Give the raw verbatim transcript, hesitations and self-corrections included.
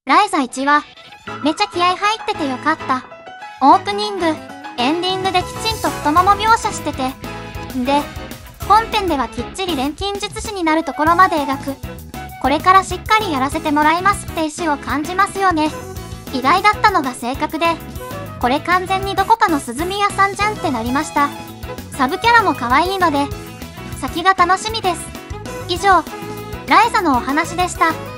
ライザいちわ、めちゃ気合入っててよかった。オープニング、エンディングできちんと太もも描写してて。で、本編ではきっちり錬金術師になるところまで描く。これからしっかりやらせてもらいますって意思を感じますよね。意外だったのが性格で、これ完全にどこかの涼み屋さんじゃんってなりました。サブキャラも可愛いので、先が楽しみです。以上、ライザのお話でした。